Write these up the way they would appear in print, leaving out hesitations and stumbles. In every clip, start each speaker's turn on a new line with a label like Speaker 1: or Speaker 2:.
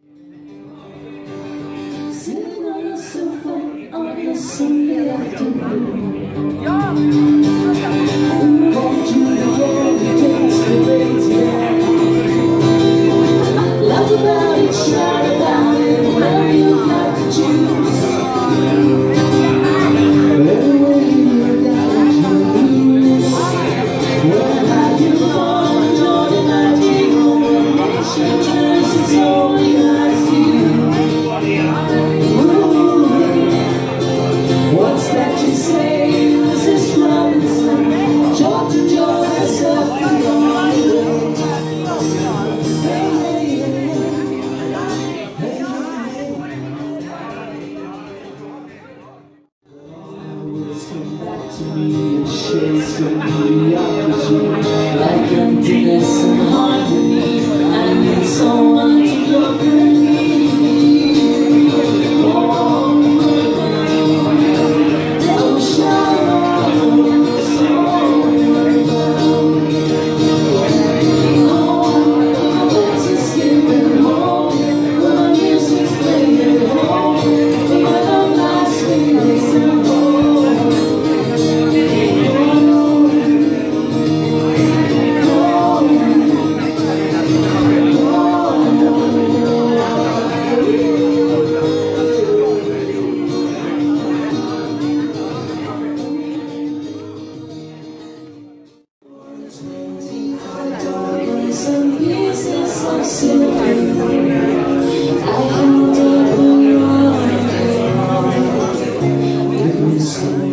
Speaker 1: Sitting on a sofa on a Sunday afternoon. Walk to the world against the radio. Laugh about it, shout about it, whatever you got to choose. Everywhere you look out, you lose. Where have you gone? Join the magic of the nation turns its only eyes to you. What's that you say, Mrs. Robinson? Joy to joy herself along the way. Hey, hey, hey, hey, words come back to me in shades of mediocrity, like emptiness and harmony. I need someone to love me. Some pieces of silver I held up along with my soul.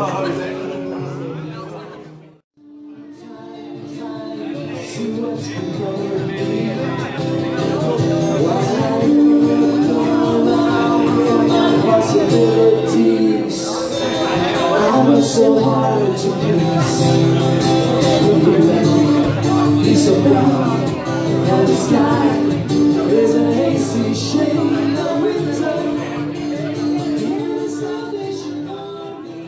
Speaker 1: See what's become of me. While I look around for my possibilities, I was so hard to please. He's so brown, and the sky is a hazy shade of winter. In the salvation army,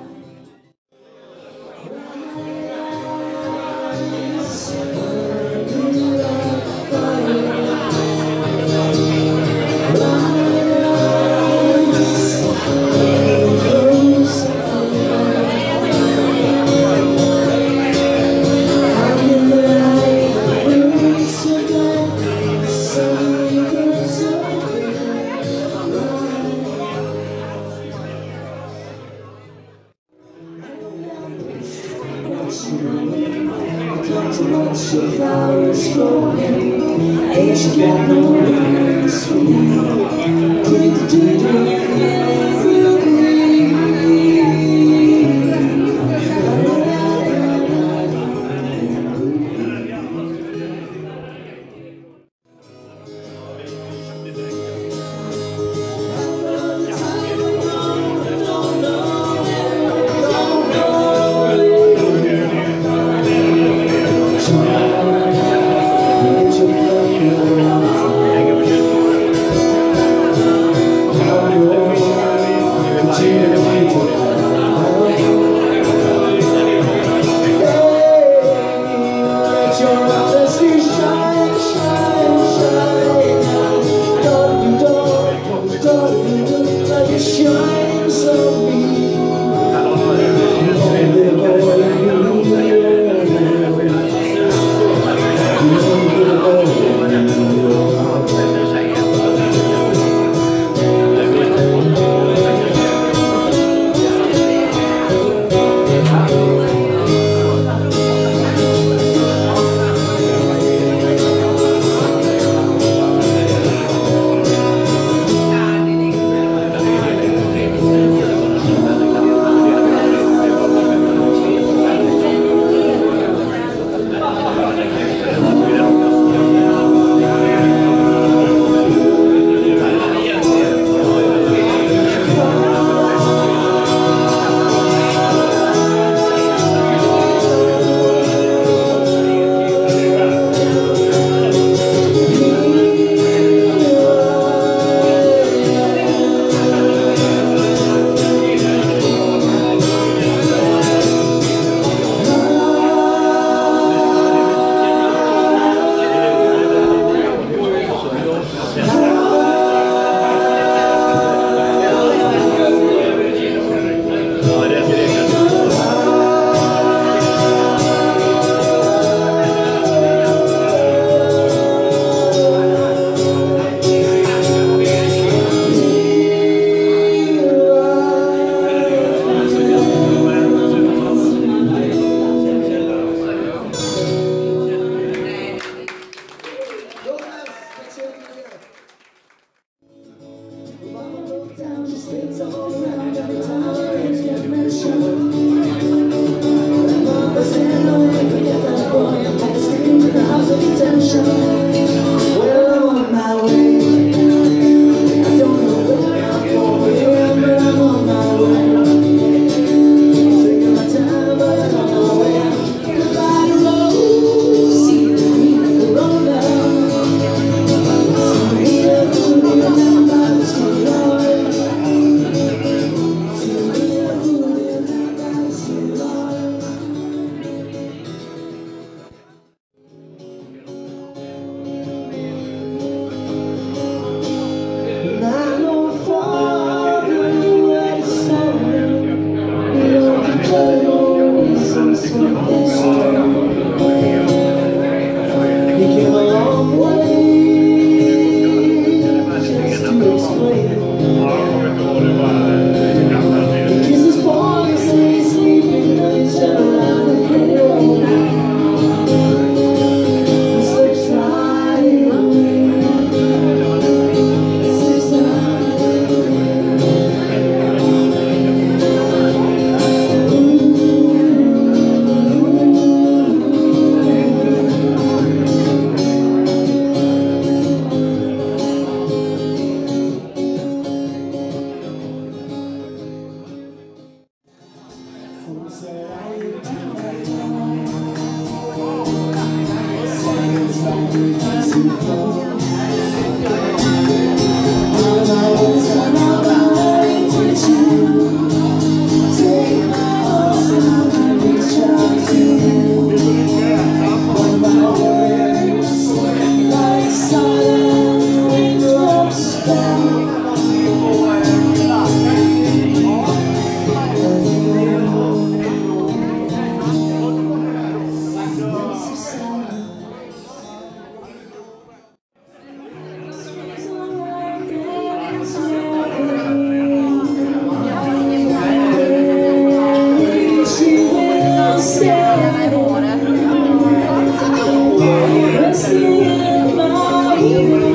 Speaker 1: to watch your flowers growing. Ain't got no words for me. Do you feel me?
Speaker 2: Oh,
Speaker 1: Let's see about you.